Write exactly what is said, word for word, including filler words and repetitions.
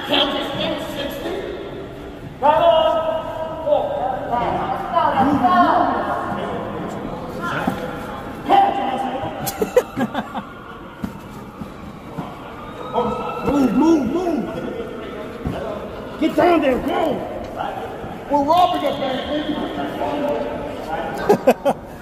Count is in sixty. Right on. Four. Let's go, let's go. Move, move, move. Get down there, go. We're robbing us, man.